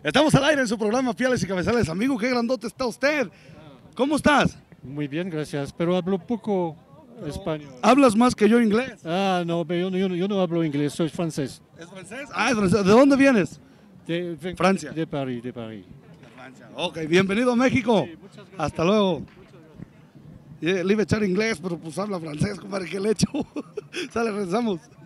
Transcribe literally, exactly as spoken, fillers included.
Estamos al aire en su programa Piales y Cabezales. Amigo, qué grandote está usted. ¿Cómo estás? Muy bien, gracias, pero hablo poco español. ¿Hablas más que yo inglés? Ah, no, pero yo, no- yo no- yo no hablo inglés, soy francés. ¿Es francés? Ah, es francés. ¿De dónde vienes? De, ven- Francia. De París, de París. Ok, bienvenido a México. Hasta luego. Yeah, le iba a echar inglés, pero pues habla francés, compadre, ¿qué le echo? Sale, regresamos.